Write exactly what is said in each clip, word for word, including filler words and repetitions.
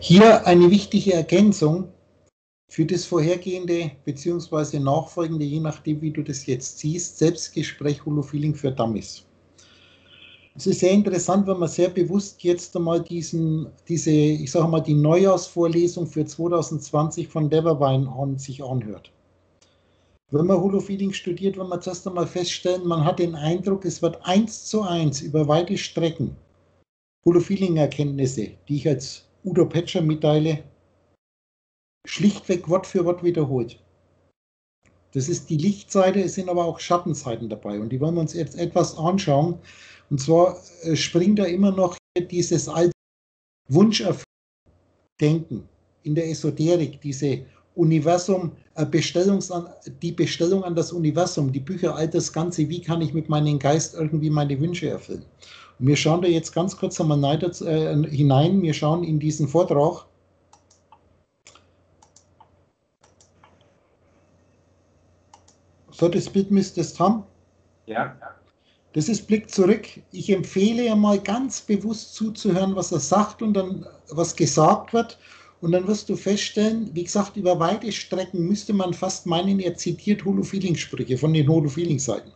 Hier eine wichtige Ergänzung für das vorhergehende bzw. nachfolgende, je nachdem, wie du das jetzt siehst, Selbstgespräch Holofeeling für Dummies. Es ist sehr interessant, wenn man sehr bewusst jetzt einmal diesen, diese, ich sage mal, die Neujahrsvorlesung für zwanzig zwanzig von Deverwine an, sich anhört. Wenn man Holofeeling studiert, wenn man zuerst einmal feststellen, man hat den Eindruck, es wird eins zu eins über weite Strecken Holofeeling-Erkenntnisse, die ich als Udo Petscher mitteile, schlichtweg Wort für Wort wiederholt. Das ist die Lichtseite, es sind aber auch Schattenseiten dabei und die wollen wir uns jetzt etwas anschauen. Und zwar springt da immer noch dieses alte Wunscherfüllungsdenken in der Esoterik, diese Universum, äh, Bestellungs an, die Bestellung an das Universum, die Bücher, all das Ganze, wie kann ich mit meinem Geist irgendwie meine Wünsche erfüllen. Und wir schauen da jetzt ganz kurz einmal äh, hinein, wir schauen in diesen Vortrag. So, das Bild müsstest haben. Ja. Das ist Blick zurück. Ich empfehle einmal ganz bewusst zuzuhören, was er sagt und dann was gesagt wird. Und dann wirst du feststellen, wie gesagt, über weite Strecken müsste man fast meinen, er zitiert Holofeeling-Sprüche von den Holofeeling-Seiten.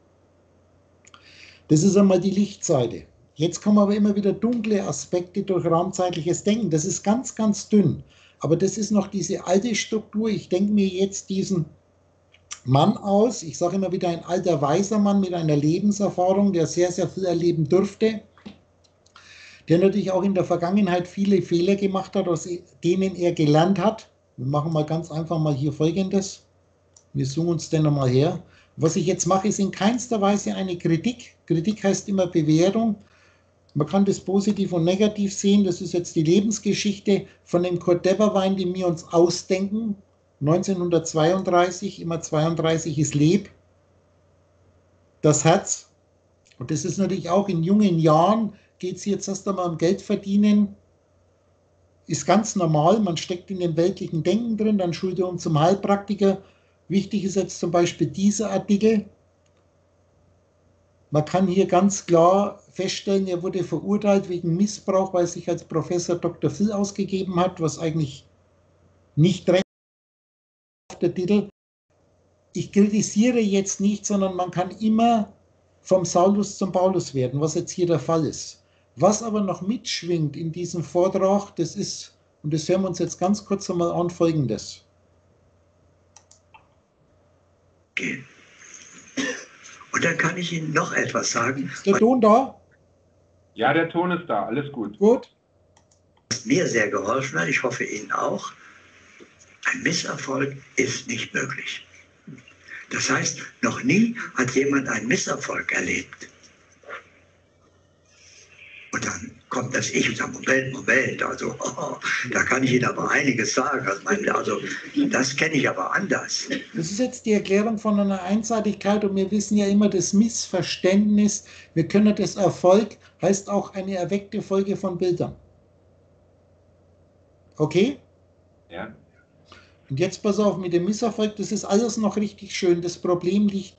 Das ist einmal die Lichtseite. Jetzt kommen aber immer wieder dunkle Aspekte durch raumzeitliches Denken. Das ist ganz, ganz dünn. Aber das ist noch diese alte Struktur. Ich denke mir jetzt diesen Mann aus, ich sage immer wieder ein alter weiser Mann mit einer Lebenserfahrung, der sehr, sehr viel erleben durfte, der natürlich auch in der Vergangenheit viele Fehler gemacht hat, aus denen er gelernt hat. Wir machen mal ganz einfach mal hier Folgendes. Wir suchen uns den nochmal her. Was ich jetzt mache, ist in keinster Weise eine Kritik. Kritik heißt immer Bewertung. Man kann das positiv und negativ sehen. Das ist jetzt die Lebensgeschichte von dem Kurt Deverwine, den wir uns ausdenken. neunzehnhundertzweiunddreißig, immer zweiunddreißig ist Leb, das Herz. Und das ist natürlich auch in jungen Jahren, geht es jetzt erst einmal um Geld verdienen, ist ganz normal, man steckt in dem weltlichen Denken drin, dann schult er um zum Heilpraktiker. Wichtig ist jetzt zum Beispiel dieser Artikel. Man kann hier ganz klar feststellen, er wurde verurteilt wegen Missbrauch, weil er sich als Professor Doktor Phil ausgegeben hat, was eigentlich nicht recht ist. Der Titel. Ich kritisiere jetzt nicht, sondern man kann immer vom Saulus zum Paulus werden, was jetzt hier der Fall ist. Was aber noch mitschwingt in diesem Vortrag, das ist, und das hören wir uns jetzt ganz kurz einmal an, Folgendes. Okay. Und dann kann ich Ihnen noch etwas sagen. Ist der Ton da? Ja, der Ton ist da, alles gut. Gut. Was mir sehr geholfen hat, ich hoffe Ihnen auch, ein Misserfolg ist nicht möglich. Das heißt, noch nie hat jemand einen Misserfolg erlebt. Und dann kommt das Ich und sagt, Moment, Moment, also oh, da kann ich Ihnen aber einiges sagen. Also, meine, also das kenne ich aber anders. Das ist jetzt die Erklärung von einer Einseitigkeit und wir wissen ja immer das Missverständnis, wir können das Erfolg, heißt auch eine erweckte Folge von Bildern. Okay? Ja. Und jetzt pass auf, mit dem Misserfolg, das ist alles noch richtig schön. Das Problem liegt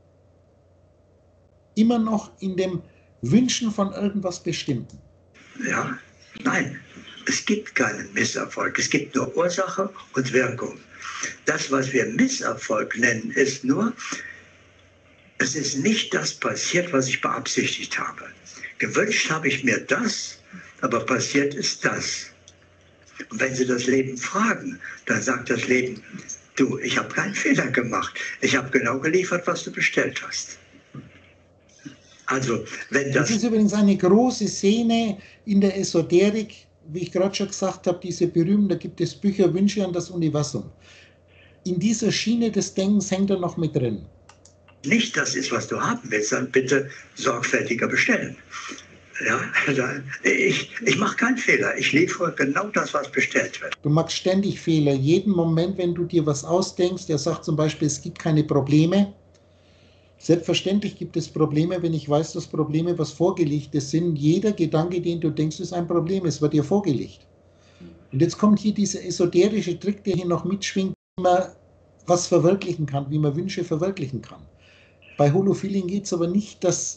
immer noch in dem Wünschen von irgendwas Bestimmten. Ja, nein, es gibt keinen Misserfolg. Es gibt nur Ursache und Wirkung. Das, was wir Misserfolg nennen, ist nur, es ist nicht das passiert, was ich beabsichtigt habe. Gewünscht habe ich mir das, aber passiert ist das. Und wenn Sie das Leben fragen, dann sagt das Leben, du, ich habe keinen Fehler gemacht. Ich habe genau geliefert, was du bestellt hast. Also, wenn das... Das ist übrigens eine große Szene in der Esoterik, wie ich gerade schon gesagt habe, diese berühmten, da gibt es Bücher, Wünsche an das Universum. In dieser Schiene des Denkens hängt er noch mit drin. Nicht das ist, was du haben willst, dann bitte sorgfältiger bestellen. Ja, ich, ich mache keinen Fehler. Ich liefere genau das, was bestellt wird. Du machst ständig Fehler. Jeden Moment, wenn du dir was ausdenkst, der sagt zum Beispiel, es gibt keine Probleme. Selbstverständlich gibt es Probleme, wenn ich weiß, dass Probleme was Vorgelegtes sind. Jeder Gedanke, den du denkst, ist ein Problem. Es wird dir vorgelegt. Und jetzt kommt hier dieser esoterische Trick, der hier noch mitschwingt, wie man was verwirklichen kann, wie man Wünsche verwirklichen kann. Bei Holofeeling geht es aber nicht, dass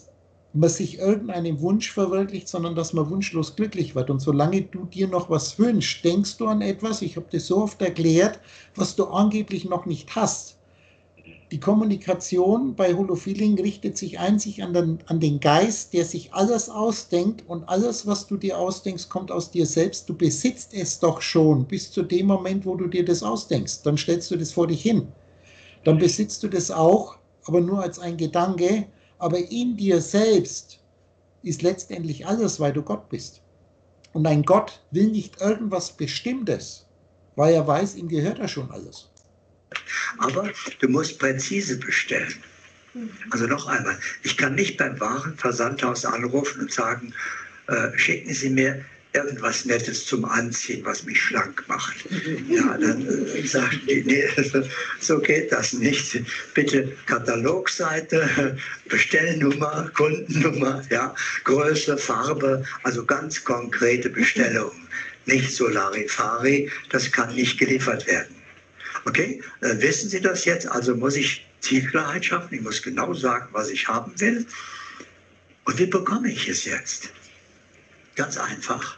man sich irgendeinen Wunsch verwirklicht, sondern dass man wunschlos glücklich wird. Und solange du dir noch was wünschst, denkst du an etwas, ich habe das so oft erklärt, was du angeblich noch nicht hast. Die Kommunikation bei Holofeeling richtet sich einzig an den, an den Geist, der sich alles ausdenkt, und alles, was du dir ausdenkst, kommt aus dir selbst. Du besitzt es doch schon bis zu dem Moment, wo du dir das ausdenkst. Dann stellst du das vor dich hin. Dann besitzt du das auch, aber nur als ein Gedanke. Aber in dir selbst ist letztendlich alles, weil du Gott bist. Und ein Gott will nicht irgendwas Bestimmtes, weil er weiß, ihm gehört ja schon alles. Aber du musst präzise bestellen. Also noch einmal, ich kann nicht beim Warenversandhaus anrufen und sagen, äh, schicken Sie mir irgendwas Nettes zum Anziehen, was mich schlank macht. Ja, dann äh, sagen die, nee, so geht das nicht. Bitte Katalogseite, Bestellnummer, Kundennummer, ja, Größe, Farbe, also ganz konkrete Bestellungen. Nicht so Larifari, das kann nicht geliefert werden. Okay, äh, wissen Sie das jetzt? Also muss ich Zielklarheit schaffen, ich muss genau sagen, was ich haben will. Und wie bekomme ich es jetzt? Ganz einfach.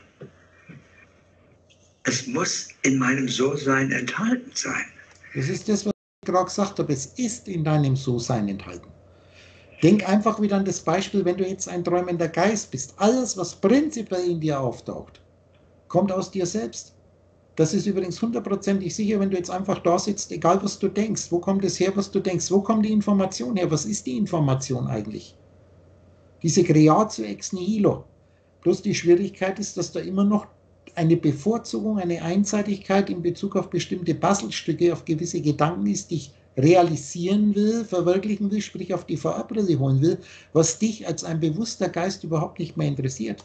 Es muss in meinem So-Sein enthalten sein. Das ist das, was ich gerade gesagt habe. Es ist in deinem So-Sein enthalten. Denk einfach wieder an das Beispiel, wenn du jetzt ein träumender Geist bist. Alles, was prinzipiell in dir auftaucht, kommt aus dir selbst. Das ist übrigens hundertprozentig sicher, wenn du jetzt einfach da sitzt, egal was du denkst. Wo kommt es her, was du denkst? Wo kommt die Information her? Was ist die Information eigentlich? Diese Creatio ex nihilo. Bloß die Schwierigkeit ist, dass da immer noch eine Bevorzugung, eine Einseitigkeit in Bezug auf bestimmte Puzzlestücke, auf gewisse Gedanken ist, die ich realisieren will, verwirklichen will, sprich auf die V R-Brille holen will, was dich als ein bewusster Geist überhaupt nicht mehr interessiert.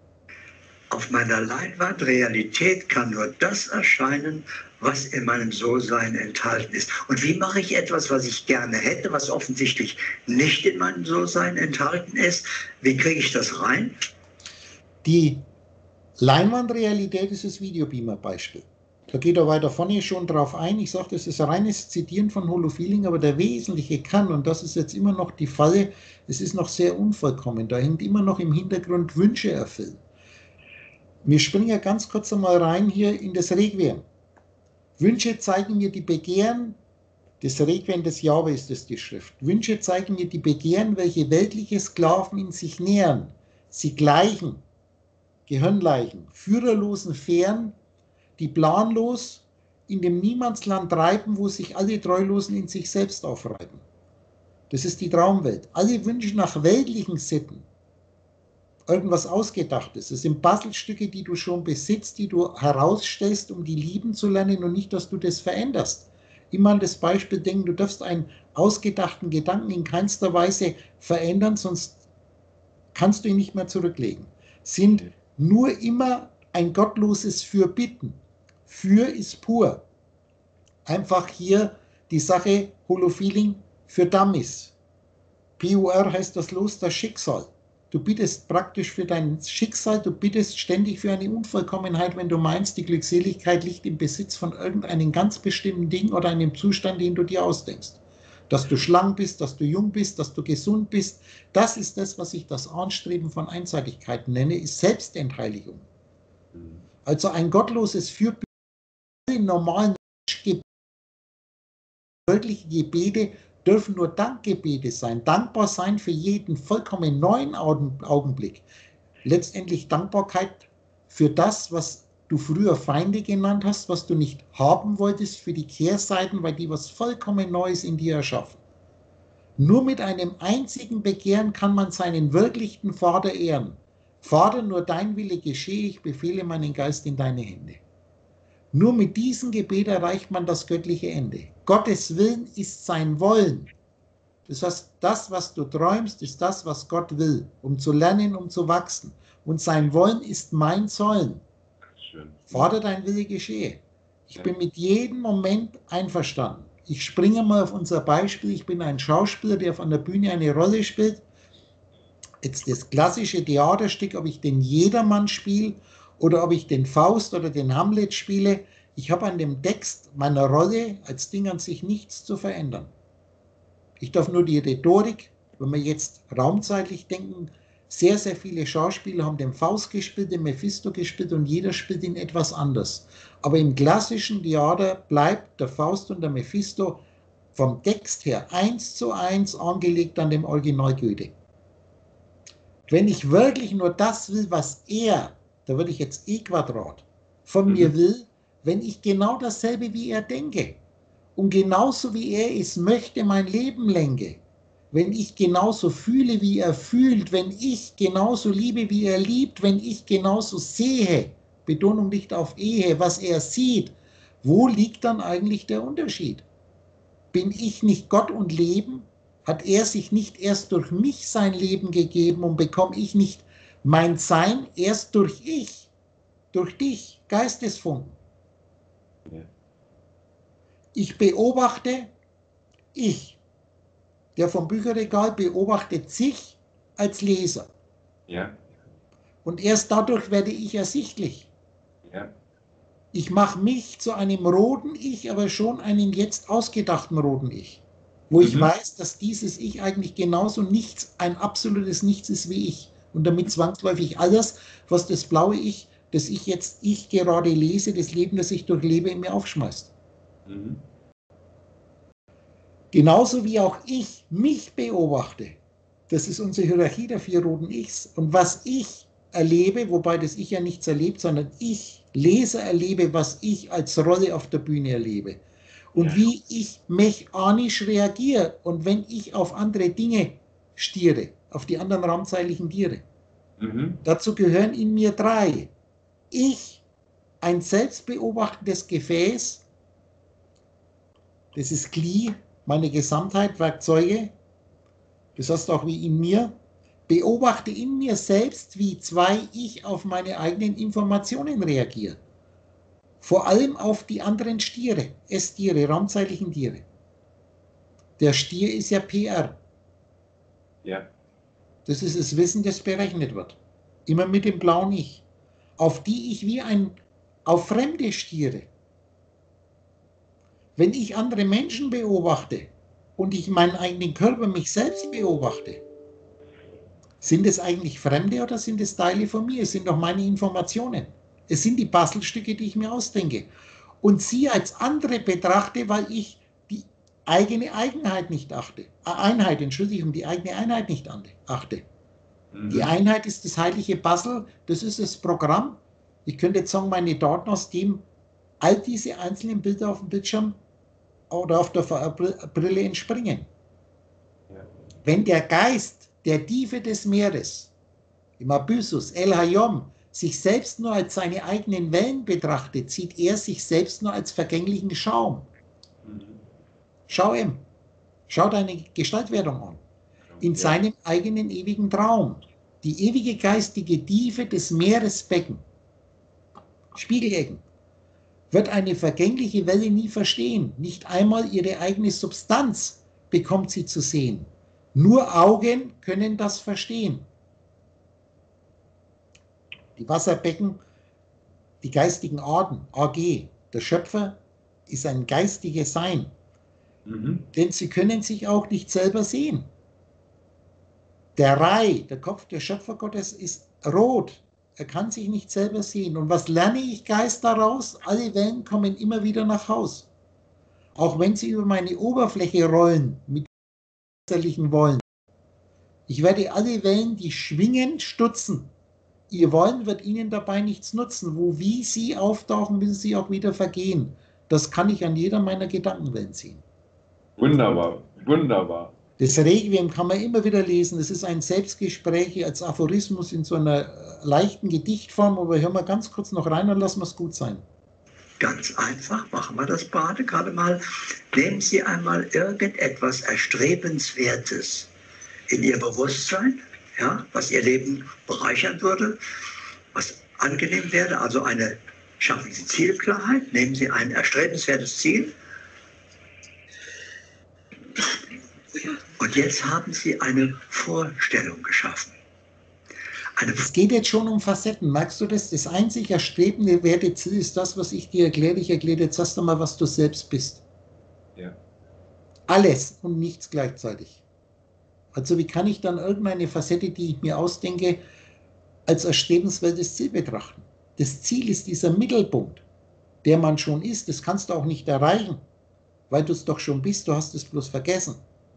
Auf meiner Leinwand Realität kann nur das erscheinen, was in meinem So-Sein enthalten ist. Und wie mache ich etwas, was ich gerne hätte, was offensichtlich nicht in meinem So-Sein enthalten ist? Wie kriege ich das rein? Die Leinwandrealität ist das Videobeamer-Beispiel. Da geht er weiter vorne schon drauf ein. Ich sage, das ist reines Zitieren von Holofeeling, aber der wesentliche Kern, und das ist jetzt immer noch die Falle, es ist noch sehr unvollkommen. Da hängt immer noch im Hintergrund Wünsche erfüllen. Wir springen ja ganz kurz einmal rein hier in das Requiem. Wünsche zeigen mir die Begehren, das Requiem des Jahwe ist es die Schrift. Wünsche zeigen mir die Begehren, welche weltliche Sklaven in sich nähren. Sie gleichen, Gehirnleichen, führerlosen Fähren, die planlos in dem Niemandsland treiben, wo sich alle Treulosen in sich selbst aufreiben. Das ist die Traumwelt. Alle Wünsche nach weltlichen Sitten, irgendwas Ausgedachtes. Das sind Puzzlestücke, die du schon besitzt, die du herausstellst, um die lieben zu lernen und nicht, dass du das veränderst. Immer an das Beispiel denken, du darfst einen ausgedachten Gedanken in keinster Weise verändern, sonst kannst du ihn nicht mehr zurücklegen. Sind nur immer ein gottloses Fürbitten. Für ist pur. Einfach hier die Sache Holofeeling für Dummies. P U R heißt das Los, das Schicksal. Du bittest praktisch für dein Schicksal, du bittest ständig für eine Unvollkommenheit, wenn du meinst, die Glückseligkeit liegt im Besitz von irgendeinem ganz bestimmten Ding oder einem Zustand, den du dir ausdenkst. Dass du schlank bist, dass du jung bist, dass du gesund bist, das ist das, was ich das Anstreben von Einseitigkeit nenne, ist Selbstentheiligung. Also ein gottloses Fürbitte, alle normalen Gebete, wirkliche Gebete dürfen nur Dankgebete sein, dankbar sein für jeden vollkommen neuen Augenblick. Letztendlich Dankbarkeit für das, was du früher Feinde genannt hast, was du nicht haben wolltest, für die Kehrseiten, weil die was vollkommen Neues in dir erschaffen. Nur mit einem einzigen Begehren kann man seinen wirklichen Vater ehren. Vater, nur dein Wille geschehe, ich befehle meinen Geist in deine Hände. Nur mit diesem Gebet erreicht man das göttliche Ende. Gottes Willen ist sein Wollen. Das heißt, das, was du träumst, ist das, was Gott will, um zu lernen, um zu wachsen. Und sein Wollen ist mein Sollen. Schön. Vater, dein Wille geschehe. Ich Ja. bin mit jedem Moment einverstanden. Ich springe mal auf unser Beispiel. Ich bin ein Schauspieler, der auf einer Bühne eine Rolle spielt. Jetzt das klassische Theaterstück, ob ich den Jedermann spiele oder ob ich den Faust oder den Hamlet spiele, ich habe an dem Text meiner Rolle als Ding an sich nichts zu verändern. Ich darf nur die Rhetorik wenn wir jetzt raumzeitlich denken, sehr, sehr viele Schauspieler haben den Faust gespielt, den Mephisto gespielt und jeder spielt ihn etwas anders. Aber im klassischen Theater bleibt der Faust und der Mephisto vom Text her eins zu eins angelegt an dem Original Goethe. Wenn ich wirklich nur das will, was er, da würde ich jetzt E Quadrat, von mhm. mir will, wenn ich genau dasselbe wie er denke und genauso wie er es möchte, mein Leben lenke, wenn ich genauso fühle, wie er fühlt, wenn ich genauso liebe, wie er liebt, wenn ich genauso sehe, Betonung nicht auf Ehe, was er sieht, wo liegt dann eigentlich der Unterschied? Bin ich nicht Gott und Leben? Hat er sich nicht erst durch mich sein Leben gegeben und bekomme ich nicht mein Sein erst durch ich, durch dich, Geistesfunken? Ja. Ich beobachte, ich, der vom Bücherregal beobachtet sich als Leser. Ja. Und erst dadurch werde ich ersichtlich. Ja. Ich mache mich zu einem roten Ich, aber schon einen jetzt ausgedachten roten Ich. Wo mhm. ich weiß, dass dieses Ich eigentlich genauso nichts, ein absolutes Nichts ist wie ich. Und damit zwangsläufig alles, was das blaue Ich, das ich jetzt ich gerade lese, das Leben, das ich durchlebe, in mir aufschmeißt. Mhm. Genauso wie auch ich mich beobachte. Das ist unsere Hierarchie der vier roten Ichs. Und was ich erlebe, wobei das Ich ja nichts erlebt, sondern ich, Leser, erlebe, was ich als Rolle auf der Bühne erlebe. Und ja. wie ich mechanisch reagiere. Und wenn ich auf andere Dinge stiere, auf die anderen raumzeitlichen Tiere. Mhm. Dazu gehören in mir drei. Ich, ein selbstbeobachtendes Gefäß, das ist Gli, meine Gesamtheit, Werkzeuge, das heißt auch wie in mir, beobachte in mir selbst, wie zwei Ich auf meine eigenen Informationen reagieren. Vor allem auf die anderen Stiere, S-Tiere, raumzeitlichen Tiere. Der Stier ist ja P R. Ja. Das ist das Wissen, das berechnet wird. Immer mit dem blauen Ich. Auf die ich wie ein, auf Fremde stiere. Wenn ich andere Menschen beobachte und ich meinen eigenen Körper, mich selbst beobachte, sind es eigentlich Fremde oder sind es Teile von mir? Es sind doch meine Informationen. Es sind die Puzzlestücke, die ich mir ausdenke. Und sie als andere betrachte, weil ich die eigene Eigenheit nicht achte. Einheit, Entschuldigung, die eigene Einheit nicht achte. Mhm. Die Einheit ist das heilige Puzzle, das ist das Programm. Ich könnte jetzt sagen, meine Daten, aus dem all diese einzelnen Bilder auf dem Bildschirm oder auf der Brille entspringen. Ja. Wenn der Geist der Tiefe des Meeres, im Abyssus, El Hayom, sich selbst nur als seine eigenen Wellen betrachtet, sieht er sich selbst nur als vergänglichen Schaum. Mhm. Schau ihm, schau deine Gestaltwerdung an. In ja. seinem eigenen ewigen Traum. Die ewige geistige Tiefe des Meeresbecken, Spiegelecken, wird eine vergängliche Welle nie verstehen. Nicht einmal ihre eigene Substanz bekommt sie zu sehen. Nur Augen können das verstehen. Die Wasserbecken, die geistigen Arten, A G, der Schöpfer ist ein geistiges Sein. Mhm. Denn sie können sich auch nicht selber sehen. Der Rai, der Kopf des Schöpfergottes, ist rot. Er kann sich nicht selber sehen. Und was lerne ich Geist daraus? Alle Wellen kommen immer wieder nach Haus. Auch wenn sie über meine Oberfläche rollen, mit äußerlichen Wollen. Ich werde alle Wellen, die schwingen, stutzen. Ihr Wollen wird ihnen dabei nichts nutzen. Wo wie sie auftauchen, müssen sie auch wieder vergehen. Das kann ich an jeder meiner Gedankenwellen sehen. Wunderbar, wunderbar. Das Requiem kann man immer wieder lesen. Das ist ein Selbstgespräch als Aphorismus in so einer leichten Gedichtform. Aber hören wir ganz kurz noch rein und lassen wir es gut sein. Ganz einfach, machen wir das Bade gerade mal. Nehmen Sie einmal irgendetwas Erstrebenswertes in Ihr Bewusstsein, ja, was Ihr Leben bereichern würde, was angenehm wäre. Also eine, schaffen Sie Zielklarheit, nehmen Sie ein erstrebenswertes Ziel. Und jetzt haben Sie eine Vorstellung geschaffen. Eine es geht jetzt schon um Facetten. Merkst du das? Das einzig erstrebende Werteziel ist das, was ich dir erkläre. Ich erkläre jetzt erst einmal, was du selbst bist. Ja. Alles und nichts gleichzeitig. Also wie kann ich dann irgendeine Facette, die ich mir ausdenke, als erstrebenswertes Ziel betrachten? Das Ziel ist dieser Mittelpunkt, der man schon ist. Das kannst du auch nicht erreichen, weil du es doch schon bist, du hast es bloß vergessen.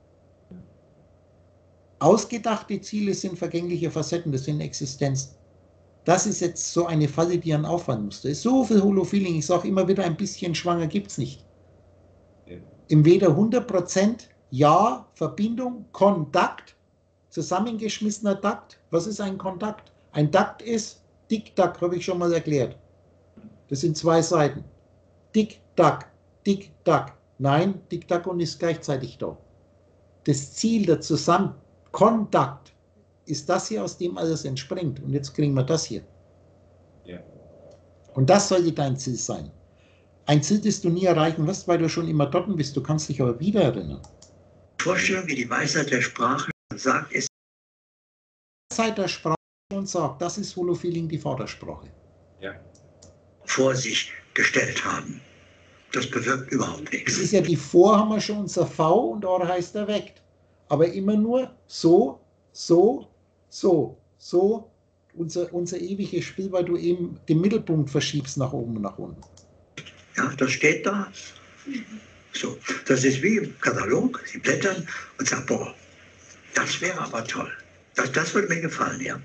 Ausgedachte Ziele sind vergängliche Facetten, das sind Existenzen. Das ist jetzt so eine Falle, die an Aufwand muss. Da ist so viel Holofeeling, ich sage immer wieder, ein bisschen schwanger gibt es nicht. Ja. Im Weder hundert Prozent Ja, Verbindung, Kontakt, zusammengeschmissener Takt. Was ist ein Kontakt? Ein Takt ist Tick-Tack, habe ich schon mal erklärt. Das sind zwei Seiten. Tick-Tack, Tick-Tack. Nein, Tick-Tack und ist gleichzeitig da. Das Ziel der Zusammen Kontakt ist das hier, aus dem alles entspringt. Und jetzt kriegen wir das hier. Ja. Und das sollte dein Ziel sein. Ein Ziel, das du nie erreichen wirst, weil du schon immer dort bist. Du kannst dich aber wieder erinnern. Vorstellung, wie die Weisheit der Sprache sagt, ist Die Weisheit der Sprache und sagt, das ist Holofeeling, die Vatersprache. Ja. vor sich gestellt haben. Das bewirkt überhaupt Es nichts. ist ja die Vor, haben wir schon unser V und Or heißt erweckt. Aber immer nur so, so, so, so. Unser, unser ewiges Spiel, weil du eben den Mittelpunkt verschiebst nach oben und nach unten. Ja, das steht da. So, das ist wie im Katalog. Sie blättern und sagen, boah, das wäre aber toll. Das, das würde mir gefallen, ja.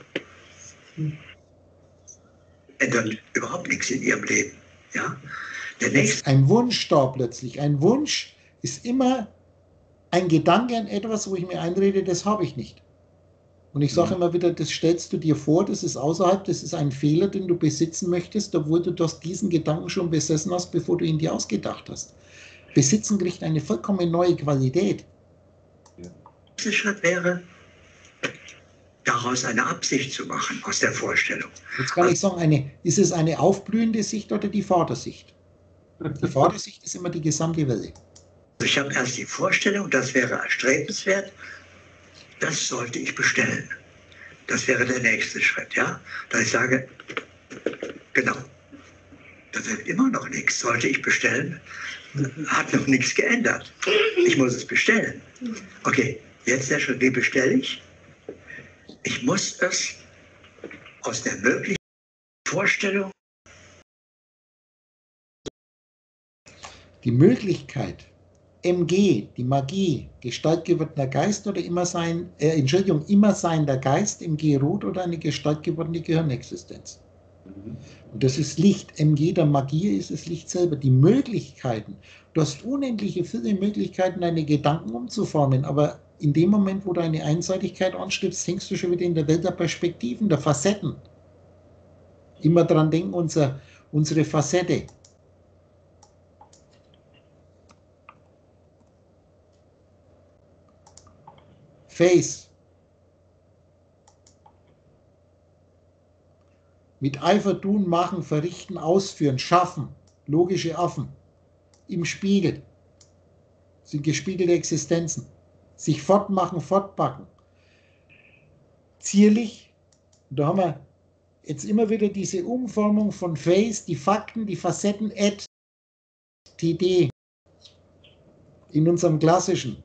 Ändert überhaupt nichts in ihrem Leben. Ja? Der nächste, Ein Wunsch da plötzlich. Ein Wunsch ist immer ein Gedanke an etwas, wo ich mir einrede, das habe ich nicht. Und ich sage Mhm. immer wieder, das stellst du dir vor, das ist außerhalb, das ist ein Fehler, den du besitzen möchtest, obwohl du das, diesen Gedanken schon besessen hast, bevor du ihn dir ausgedacht hast. Besitzen kriegt eine vollkommen neue Qualität. nächste Schritt wäre, daraus eine Absicht zu machen, aus der Vorstellung. Jetzt kann ich sagen, eine, ist es eine aufblühende Sicht oder die Vatersicht? Die Vatersicht ist immer die gesamte Welle. Also ich habe erst die Vorstellung, das wäre erstrebenswert, das sollte ich bestellen. Das wäre der nächste Schritt, ja. Dass ich sage, genau, da wird immer noch nichts, sollte ich bestellen, hat noch nichts geändert. Ich muss es bestellen. Okay, jetzt der Schritt, wie bestelle ich? Ich muss es aus der möglichen Vorstellung, Die Möglichkeit, M G, die Magie, gestaltgewordener Geist oder immer sein, äh, Entschuldigung, immer seiender Geist, M G rot oder eine gestaltgewordene Gehirnexistenz. Mhm. Und das ist Licht. M G der Magie ist das Licht selber. Die Möglichkeiten. Du hast unendliche viele Möglichkeiten, deine Gedanken umzuformen, aber in dem Moment, wo du eine Einseitigkeit anstrebst, hängst du schon wieder in der Welt der Perspektiven, der Facetten. Immer dran denken, unser, unsere Facette. Face. Mit Eifer tun, machen, verrichten, ausführen, schaffen. Logische Affen. Im Spiegel. Sind gespiegelte Existenzen. Sich fortmachen, fortbacken. Zierlich. Da haben wir jetzt immer wieder diese Umformung von Face, die Fakten, die Facetten, Ad, T D. In unserem klassischen.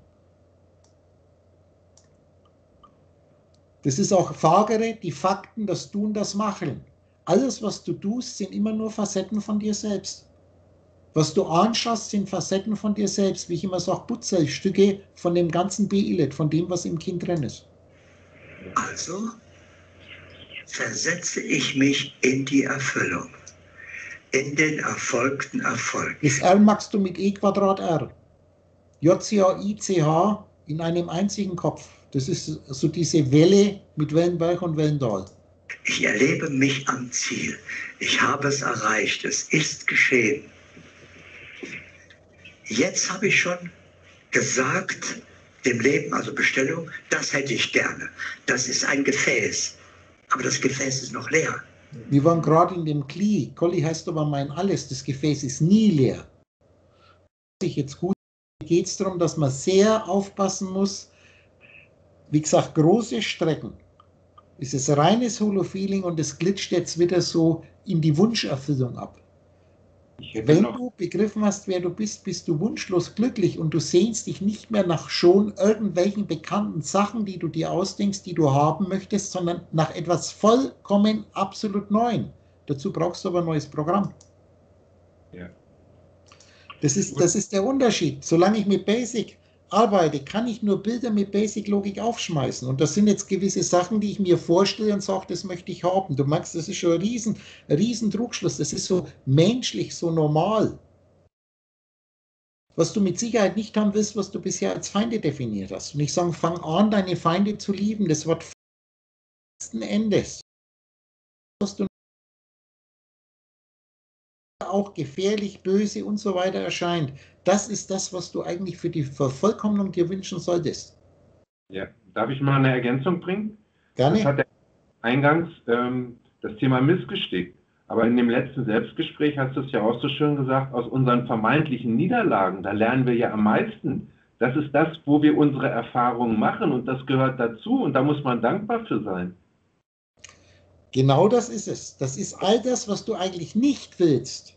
Das ist auch Fagere, die Fakten, das Tun, das Machen. Alles, was du tust, sind immer nur Facetten von dir selbst. Was du anschaust, sind Facetten von dir selbst. Wie ich immer sage, Putzelstücke von dem ganzen Beilet, von dem, was im Kind drin ist. also versetze ich mich in die Erfüllung, in den erfolgten Erfolg. Das R machst du mit E Quadrat R. J C H I C H in einem einzigen Kopf. Das ist so diese Welle mit Wellenberg und Wellendal. Ich erlebe mich am Ziel. Ich habe es erreicht. Es ist geschehen. Jetzt habe ich schon gesagt, dem Leben, also Bestellung, das hätte ich gerne. Das ist ein Gefäß. Aber das Gefäß ist noch leer. Wir waren gerade in dem Kli. Kolli heißt aber mein Alles. Das Gefäß ist nie leer. Sich jetzt gut geht es darum, dass man sehr aufpassen muss. Wie gesagt, große Strecken. Es ist reines Holofeeling und es glitscht jetzt wieder so in die Wunscherfüllung ab. Ich hätte Wenn noch, du begriffen hast, wer du bist, bist du wunschlos glücklich und du sehnst dich nicht mehr nach schon irgendwelchen bekannten Sachen, die du dir ausdenkst, die du haben möchtest, sondern nach etwas vollkommen absolut Neuem. Dazu brauchst du aber ein neues Programm. ja. Das ist, das ist der Unterschied. Solange ich mit Basic arbeite, kann ich nur Bilder mit Basic-Logik aufschmeißen. Und das sind jetzt gewisse Sachen, die ich mir vorstelle und sage, das möchte ich haben. Du merkst, das ist schon ein riesen, ein riesen Trugschluss. Das ist so menschlich, so normal. Was du mit Sicherheit nicht haben willst, was du bisher als Feinde definiert hast. Und ich sage, fang an, deine Feinde zu lieben. Das Wort letzten Endes, was du auch gefährlich, böse und so weiter erscheint. Das ist das, was du eigentlich für die Vervollkommnung dir wünschen solltest. Ja. Darf ich mal eine Ergänzung bringen? Das Gerne. hat er eingangs ähm, das Thema Missgeschick. Aber in dem letzten Selbstgespräch hast du es ja auch so schön gesagt, aus unseren vermeintlichen Niederlagen, da lernen wir ja am meisten. Das ist das, wo wir unsere Erfahrungen machen und das gehört dazu und da muss man dankbar für sein. Genau das ist es. Das ist all das, was du eigentlich nicht willst.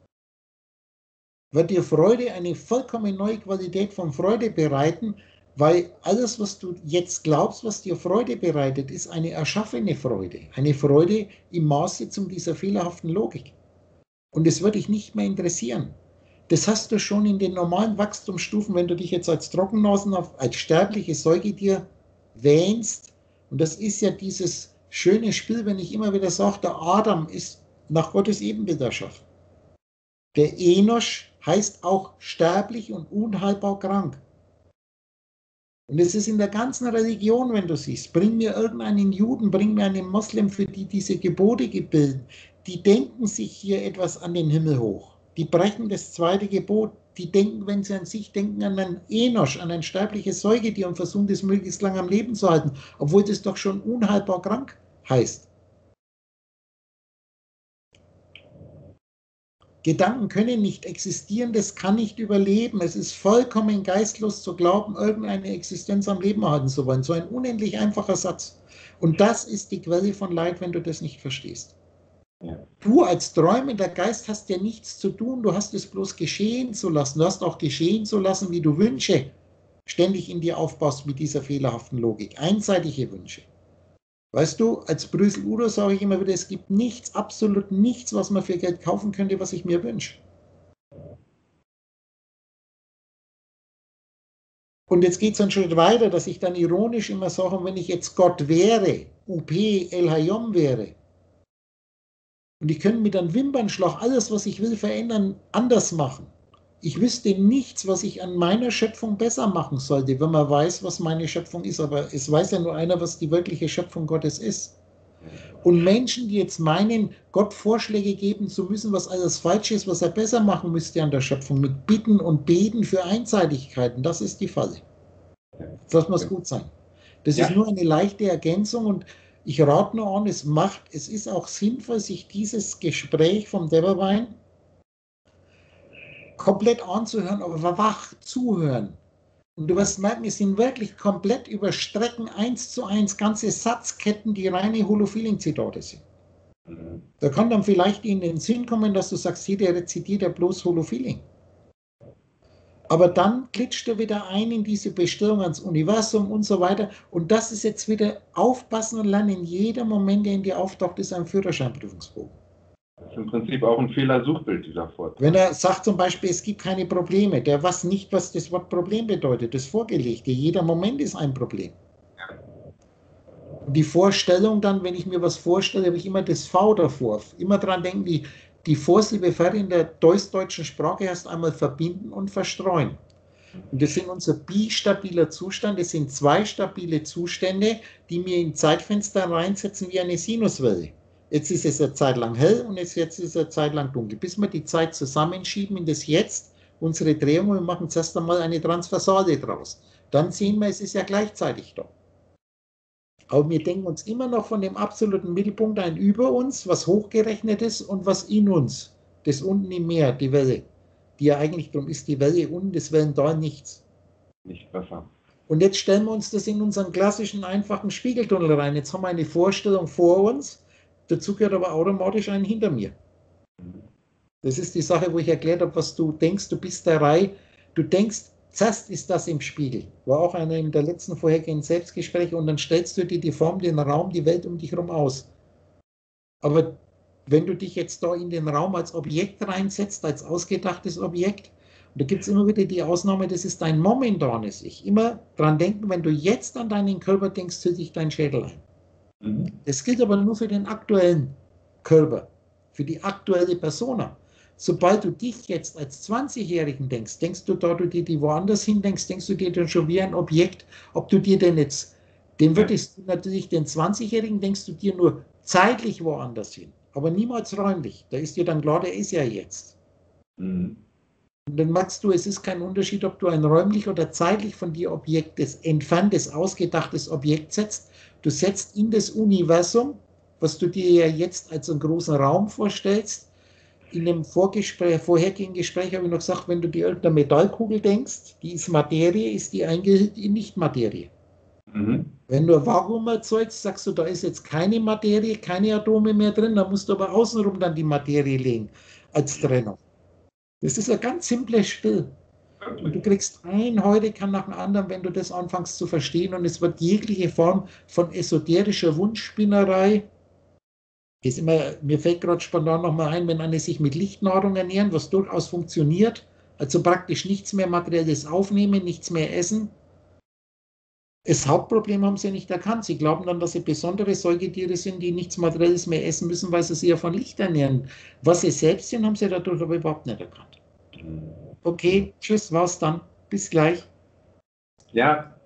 Wird dir Freude eine vollkommen neue Qualität von Freude bereiten, weil alles, was du jetzt glaubst, was dir Freude bereitet, ist eine erschaffene Freude. Eine Freude im Maßsetzung dieser fehlerhaften Logik. Und es wird dich nicht mehr interessieren. Das hast du schon in den normalen Wachstumsstufen, wenn du dich jetzt als Trockennasen, als sterbliches Säugetier wähnst. Und das ist ja dieses schöne Spiel, wenn ich immer wieder sage, der Adam ist nach Gottes Ebenbild erschaffen. Der Enosch heißt auch sterblich und unheilbar krank. Und es ist in der ganzen Religion, wenn du siehst, bring mir irgendeinen Juden, bring mir einen Moslem, für die diese Gebote gebildet, die denken sich hier etwas an den Himmel hoch. Die brechen das zweite Gebot, die denken, wenn sie an sich denken, an einen Enosch, an ein sterbliches Säugetier und versuchen, das möglichst lang am Leben zu halten, obwohl das doch schon unheilbar krank heißt. Gedanken können nicht existieren, das kann nicht überleben. Es ist vollkommen geistlos zu glauben, irgendeine Existenz am Leben erhalten zu wollen. So ein unendlich einfacher Satz. Und das ist die Quelle von Leid, wenn du das nicht verstehst. Ja. Du als träumender Geist hast ja nichts zu tun, du hast es bloß geschehen zu lassen. Du hast auch geschehen zu lassen, wie du Wünsche ständig in dir aufbaust mit dieser fehlerhaften Logik. Einseitige Wünsche. Weißt du, als Brüssel-Udo sage ich immer wieder, es gibt nichts, absolut nichts, was man für Geld kaufen könnte, was ich mir wünsche. Und jetzt geht es einen Schritt weiter, dass ich dann ironisch immer sage, wenn ich jetzt Gott wäre, U P, El Hayom wäre, und ich könnte mit einem Wimpernschlag alles, was ich will, verändern, anders machen. Ich wüsste nichts, was ich an meiner Schöpfung besser machen sollte, wenn man weiß, was meine Schöpfung ist. Aber es weiß ja nur einer, was die wirkliche Schöpfung Gottes ist. Und Menschen, die jetzt meinen, Gott Vorschläge geben zu müssen, was alles falsch ist, was er besser machen müsste an der Schöpfung, mit Bitten und Beten für Einseitigkeiten, das ist die Falle. Das muss gut sein. Das ja. ist nur eine leichte Ergänzung und ich rate nur an, es macht, es ist auch sinnvoll, sich dieses Gespräch vom Deberwein komplett anzuhören, aber wach zuhören. Und du wirst merken, es sind wirklich komplett über Strecken eins zu eins ganze Satzketten, die reine Holo-Feeling-Zitate sind. Da kann dann vielleicht in den Sinn kommen, dass du sagst, hier, der rezitiert ja bloß Holo-Feeling. Aber dann klitscht du wieder ein in diese Bestellung ans Universum und so weiter. Und das ist jetzt wieder aufpassen und lernen. Jeder Moment, der in dir auftaucht, ist ein Führerscheinprüfungsbogen. Das ist im Prinzip auch ein Fehlersuchbild, dieser Vortrag. Wenn er sagt zum Beispiel, es gibt keine Probleme, der weiß nicht, was das Wort Problem bedeutet, das Vorgelegte. Jeder Moment ist ein Problem. Und die Vorstellung dann, wenn ich mir was vorstelle, habe ich immer das V davor. Immer dran denken, die, die Vorsilbe Ver in der deutsch-deutschen Sprache heißt einmal verbinden und verstreuen. Und das sind unser bistabiler Zustand, das sind zwei stabile Zustände, die mir in Zeitfenster reinsetzen wie eine Sinuswelle. Jetzt ist es eine Zeit lang hell und jetzt, jetzt ist es eine Zeit lang dunkel. Bis wir die Zeit zusammenschieben in das Jetzt, unsere Drehung, und wir machen zuerst einmal eine Transversale draus. Dann sehen wir, es ist ja gleichzeitig da. Aber wir denken uns immer noch von dem absoluten Mittelpunkt ein über uns, was hochgerechnet ist und was in uns. Das unten im Meer, die Welle. Die ja eigentlich, darum ist die Welle unten, das Wellental nichts. Nicht besser. Und jetzt stellen wir uns das in unseren klassischen, einfachen Spiegeltunnel rein. Jetzt haben wir eine Vorstellung vor uns. Dazu gehört aber automatisch einen hinter mir. Das ist die Sache, wo ich erklärt habe, was du denkst, du bist der Reihe. Du denkst, zuerst ist das im Spiegel. War auch einer in der letzten vorhergehenden Selbstgespräche und dann stellst du dir die Form, den Raum, die Welt um dich herum aus. Aber wenn du dich jetzt da in den Raum als Objekt reinsetzt, als ausgedachtes Objekt, und da gibt es immer wieder die Ausnahme, das ist dein momentanes Ich. Immer dran denken, wenn du jetzt an deinen Körper denkst, zieht sich dein Schädel ein. Mhm. Das gilt aber nur für den aktuellen Körper, für die aktuelle Persona. Sobald du dich jetzt als zwanzigjährigen denkst, denkst du, da du dir die woanders hin denkst, denkst du dir dann schon wie ein Objekt, ob du dir denn jetzt, den würdest du natürlich, den zwanzigjährigen denkst du dir nur zeitlich woanders hin, aber niemals räumlich. Da ist dir dann klar, der ist ja jetzt. Mhm. Und dann merkst du, es ist kein Unterschied, ob du ein räumlich oder zeitlich von dir objektes, entferntes, ausgedachtes Objekt setzt. Du setzt in das Universum, was du dir ja jetzt als einen großen Raum vorstellst. In dem Vorgespräch, vorhergehenden Gespräch habe ich noch gesagt, wenn du dir irgendeine Metallkugel denkst, die ist Materie, ist die eingehüllt in Nicht-Materie. Mhm. Wenn du ein Vakuum erzeugst, sagst du, da ist jetzt keine Materie, keine Atome mehr drin, dann musst du aber außenrum dann die Materie legen als Trennung. Das ist ein ganz simples Spiel. Und du kriegst ein Heureka nach dem anderen, wenn du das anfängst zu verstehen, und es wird jegliche Form von esoterischer Wunschspinnerei. Ist immer, mir fällt gerade spontan nochmal ein, wenn eine sich mit Lichtnahrung ernähren, was durchaus funktioniert, also praktisch nichts mehr Materielles aufnehmen, nichts mehr essen. Das Hauptproblem haben sie nicht erkannt. Sie glauben dann, dass sie besondere Säugetiere sind, die nichts Materielles mehr essen müssen, weil sie sich ja von Licht ernähren. Was sie selbst sind, haben sie dadurch aber überhaupt nicht erkannt. Okay, tschüss, war's dann. Bis gleich. Ja,